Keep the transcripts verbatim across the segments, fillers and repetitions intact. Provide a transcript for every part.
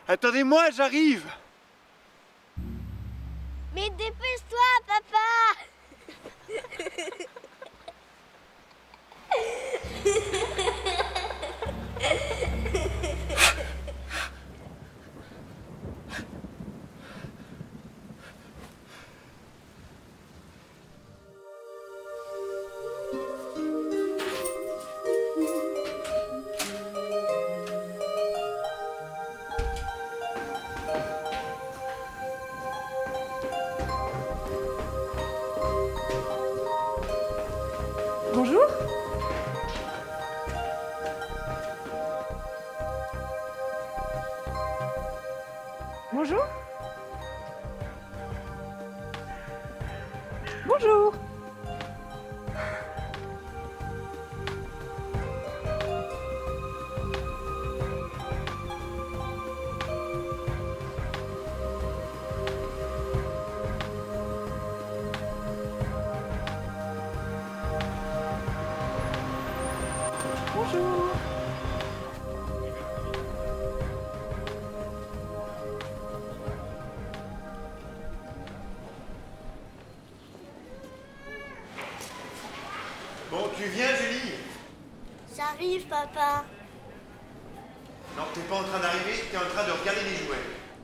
Attendez-moi, j'arrive. Mais dépêche-toi, papa. Bonjour. Bonjour. Bonjour. Bonjour. Bon, tu viens, Julie? J'arrive, papa. Non, t'es pas en train d'arriver, t'es en train de regarder les jouets.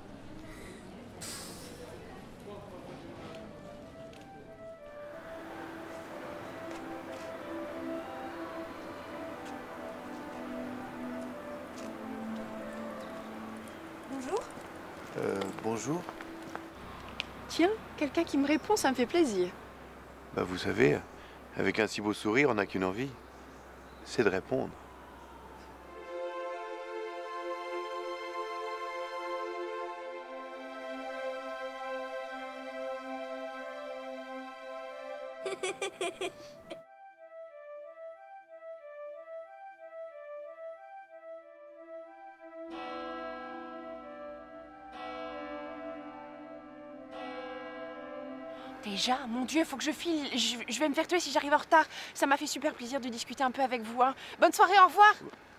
Bonjour. Euh, bonjour. Tiens, quelqu'un qui me répond, ça me fait plaisir. Bah, vous savez, avec un si beau sourire, on n'a qu'une envie. C'est de répondre. Déjà, mon Dieu, faut que je file. Je, je vais me faire tuer si j'arrive en retard. Ça m'a fait super plaisir de discuter un peu avec vous. Hein. Bonne soirée, au revoir.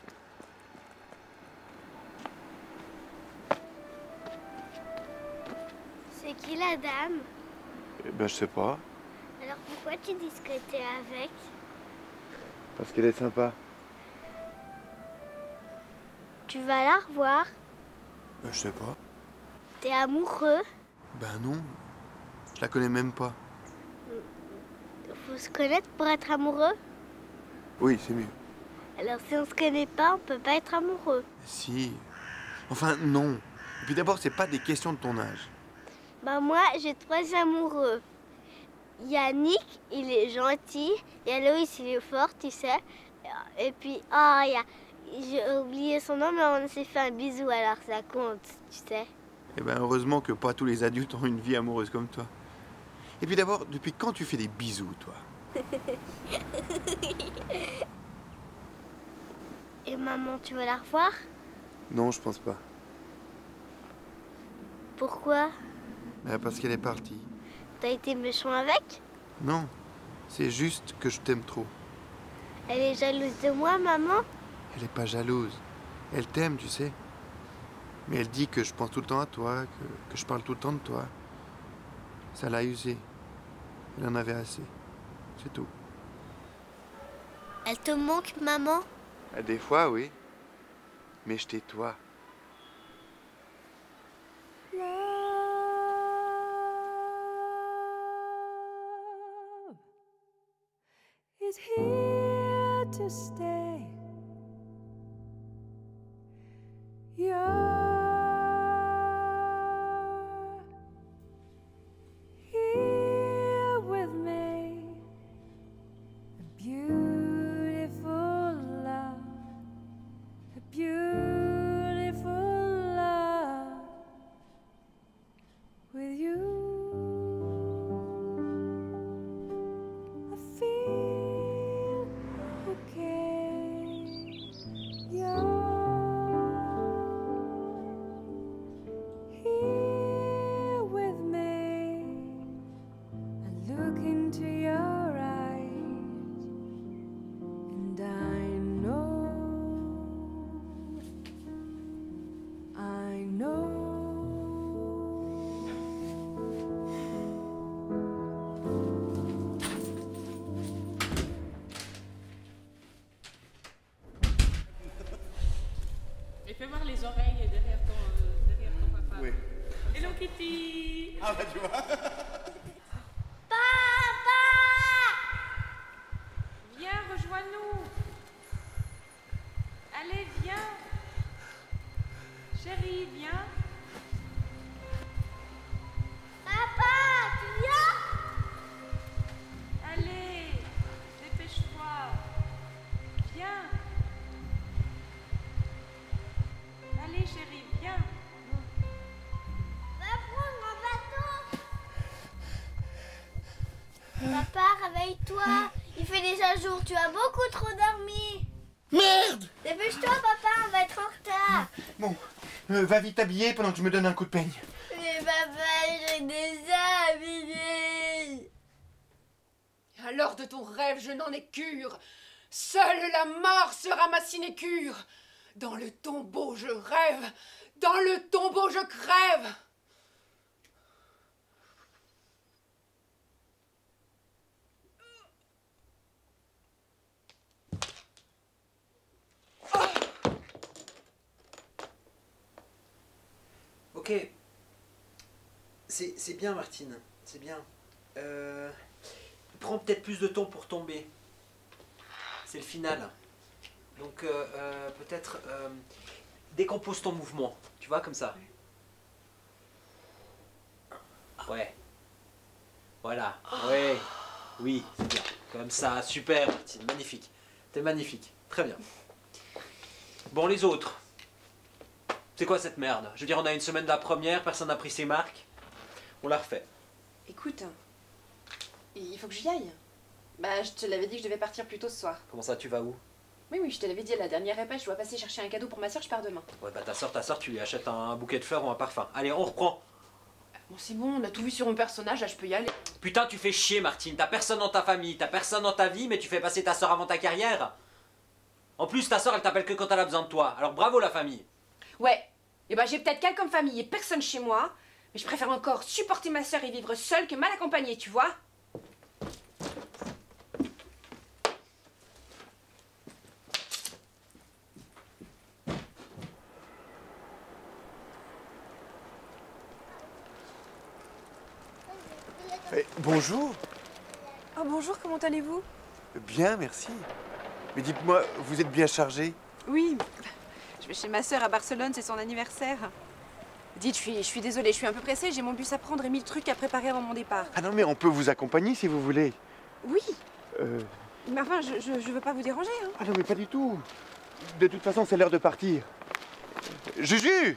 C'est qui la dame? Eh ben, je sais pas. Alors pourquoi tu dis que t'es avec? Parce qu'elle est sympa. Tu vas la revoir? Ben, je sais pas. T'es amoureux? Ben non. Je la connais même pas. Faut se connaître pour être amoureux? Oui, c'est mieux. Alors si on se connaît pas, on peut pas être amoureux. Si. Enfin, non. Et puis d'abord, c'est pas des questions de ton âge. Bah moi, j'ai trois amoureux. Yannick, il est gentil. Il y a Loïs, il est fort, tu sais. Et puis, ah, il y a... j'ai oublié son nom, mais on s'est fait un bisou, alors ça compte, tu sais. Eh ben, heureusement que pas tous les adultes ont une vie amoureuse comme toi. Et puis d'abord, depuis quand tu fais des bisous, toi? Et maman, tu vas la revoir? Non, je pense pas. Pourquoi? Ben, parce qu'elle est partie. T'as été méchant avec? Non, c'est juste que je t'aime trop. Elle est jalouse de moi, maman? Elle est pas jalouse. Elle t'aime, tu sais. Mais elle dit que je pense tout le temps à toi, que, que je parle tout le temps de toi. Ça l'a usé. Elle en avait assez. C'est tout. Elle te manque, maman? Des fois, oui. Mais je tais-toi. Is here to stay. You're here with me. A beautiful love. A beautiful love with you. I feel okay. Titi. Ah bah tu vois. Papa! Viens, rejoins-nous. Allez, viens. Chérie, viens. Papa, tu viens? Allez, dépêche-toi. Viens. Allez, chérie, viens. Va prendre mon bateau. Papa, réveille-toi. Il fait déjà jour, tu as beaucoup trop dormi. Merde! Dépêche-toi, papa, on va être en retard. Bon, euh, va vite t'habiller pendant que je me donne un coup de peigne. Mais papa, j'ai déjà habillé. Alors de ton rêve, je n'en ai cure. Seule la mort sera ma sinécure. Dans le tombeau, je rêve. Dans le tombeau, je crève. Ok. C'est c'est bien, Martine. C'est bien. Euh, prends peut-être plus de temps pour tomber. C'est le final. Donc, euh, euh, peut-être euh, décompose ton mouvement. Tu vois, comme ça. Ouais. Voilà. Ouais. Oui, c'est bien. Comme ça. Super, Martine. Magnifique. T'es magnifique. Très bien. Bon, les autres. C'est quoi cette merde? Je veux dire, on a une semaine de la première, personne n'a pris ses marques. On la refait. Écoute, il faut que j'y aille. Bah, je te l'avais dit que je devais partir plus tôt ce soir. Comment ça, tu vas où? Oui, oui, je te l'avais dit à la dernière répète, je dois passer chercher un cadeau pour ma soeur, je pars demain. Ouais, bah ta soeur, ta soeur, tu lui achètes un bouquet de fleurs ou un parfum. Allez, on reprend. Bon, c'est bon, on a tout vu sur mon personnage, là, je peux y aller. Putain, tu fais chier, Martine. T'as personne dans ta famille, t'as personne dans ta vie, mais tu fais passer ta soeur avant ta carrière. En plus, ta soeur, elle t'appelle que quand elle a besoin de toi. Alors bravo, la famille. Ouais, et bah j'ai peut-être qu'elle comme famille et personne chez moi, mais je préfère encore supporter ma soeur et vivre seule que mal accompagnée, tu vois. Eh, bonjour. Oh bonjour, comment allez-vous? Bien, merci. Mais dites-moi, vous êtes bien chargé? Oui, je vais chez ma sœur à Barcelone, c'est son anniversaire. Dites, je suis, je suis désolée, je suis un peu pressée, j'ai mon bus à prendre et mille trucs à préparer avant mon départ. Ah non, mais on peut vous accompagner si vous voulez. Oui, Euh... mais enfin, je, je, je veux pas vous déranger, hein. Ah non, mais pas du tout. De toute façon, c'est l'heure de partir. Juju!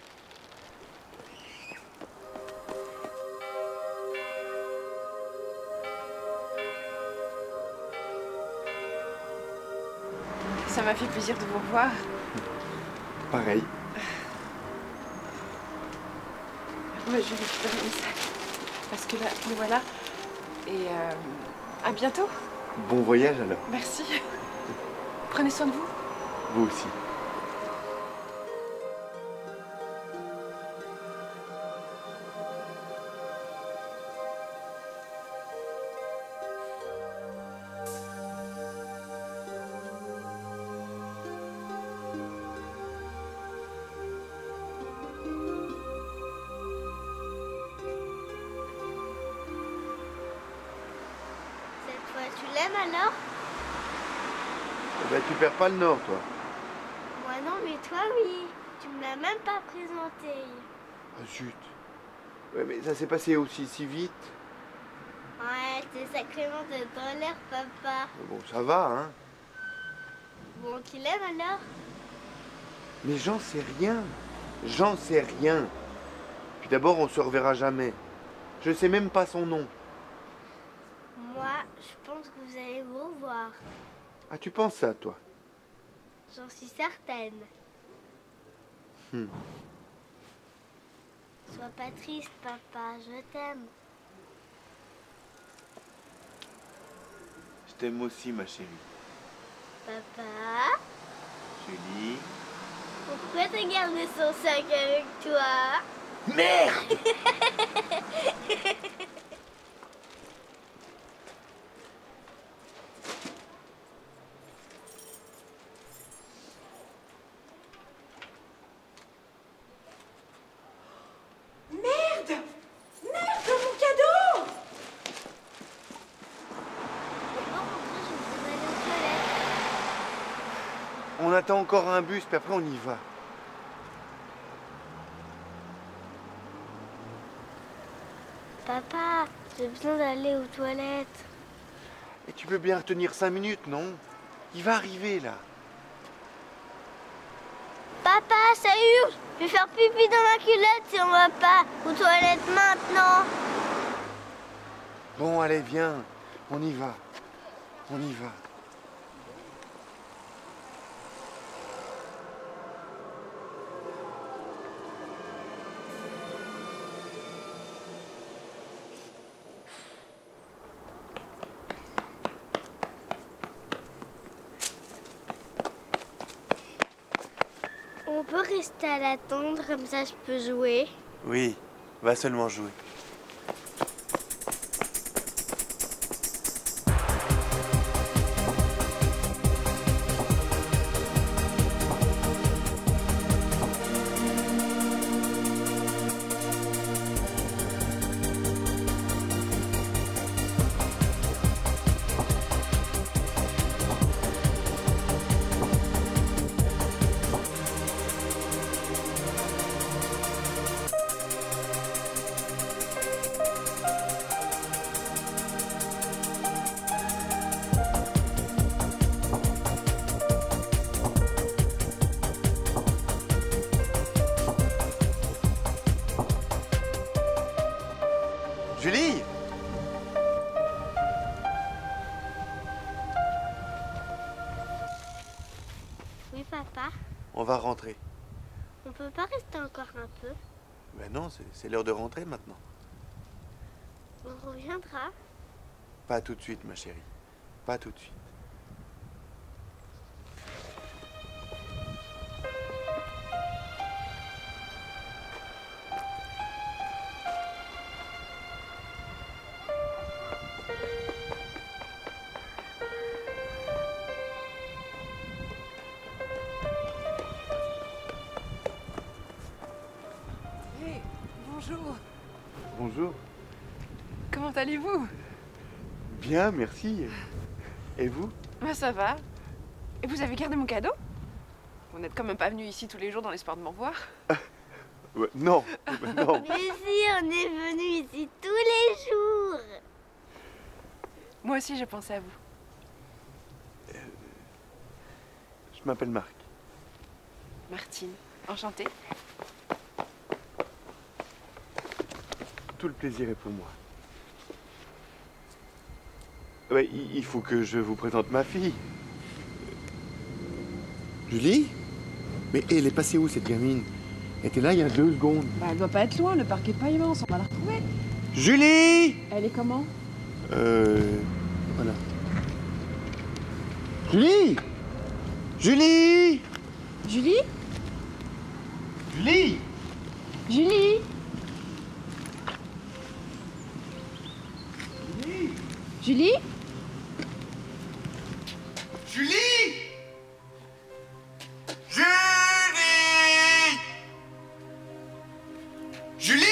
Ça m'a fait plaisir de vous revoir. Pareil. Ouais, je vais récupérer mes sacs. Parce que là, le voilà. Et euh, à bientôt. Bon voyage alors. Merci. Prenez soin de vous. Vous aussi. Cette fois, tu l'aimes alors? Eh ben, tu perds pas le nord, toi. Moi non, mais toi oui. Tu me l'as même pas présenté. Ah zut. Ouais, mais ça s'est passé aussi si vite. Ouais, t'es sacrément de dans l'air, papa. Bon, ça va, hein. Bon, tu l'aimes alors? Mais j'en sais rien. J'en sais rien. Puis d'abord, on se reverra jamais. Je sais même pas son nom. Moi, je pense que vous allez vous revoir. Ah, tu penses ça, toi? J'en suis certaine. Hmm. Sois pas triste, papa, je t'aime. Je t'aime aussi, ma chérie. Papa, Julie. pourquoi t'as gardé son sac avec toi? Merde! Merde! attend encore un bus, puis après on y va. Papa, j'ai besoin d'aller aux toilettes. Et tu peux bien retenir cinq minutes, non? Il va arriver, là. Papa, ça urge. Je vais faire pipi dans ma culotte si on va pas aux toilettes maintenant. Bon, allez, viens. On y va. On y va. On peut rester à l'attendre, comme ça je peux jouer. Oui, va seulement jouer. Julie! Oui, papa. On va rentrer. On peut pas rester encore un peu? Ben non, c'est- c'est l'heure de rentrer maintenant. On reviendra. Pas tout de suite, ma chérie. Pas tout de suite. Hey, bonjour. Bonjour. Comment allez-vous? Bien, merci. Et vous? Bah ça va. Et vous avez gardé mon cadeau? Vous n'êtes quand même pas venu ici tous les jours dans l'espoir de m'en voir. Ouais, non, ben non. Mais si, on est venu ici tous les jours. Moi aussi j'ai pensé à vous. Je m'appelle Marc. Martine, enchantée. Tout le plaisir est pour moi. Ouais, il il faut que je vous présente ma fille. Julie? Mais elle est passée où, cette gamine? Elle était là il y a deux secondes. Bah elle doit pas être loin, le parc est pas immense, on va la retrouver. Julie! Elle est comment? Euh... Voilà. Julie! Julie! Julie? Julie! Julie? Julie? Julie! Julie! Julie!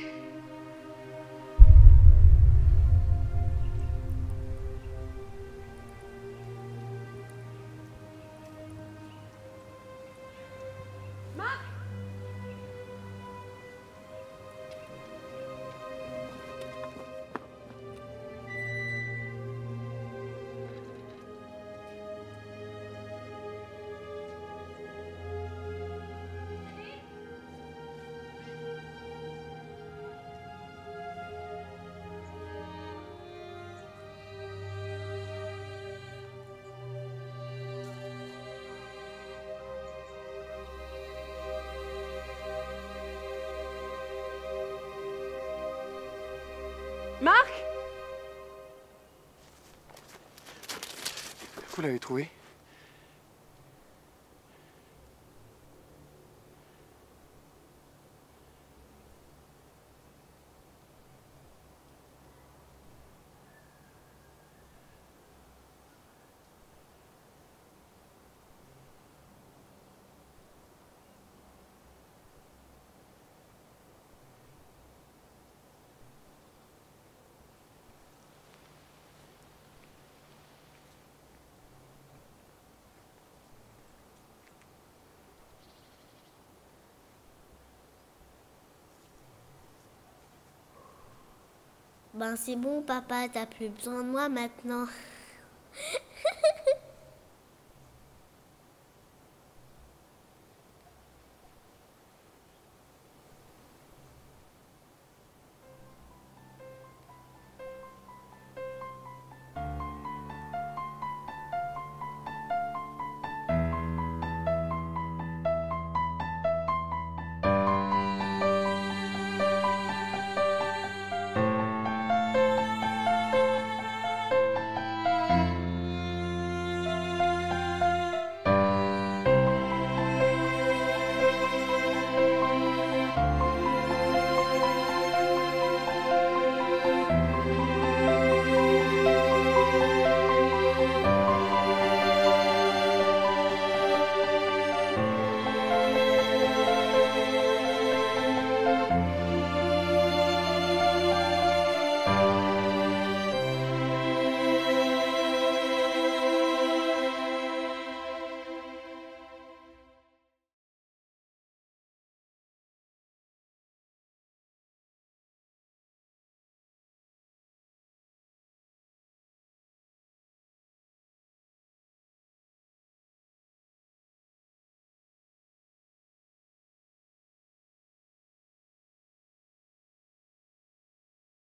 Marc? Vous l'avez trouvé? Ben c'est bon, papa, t'as plus besoin de moi maintenant.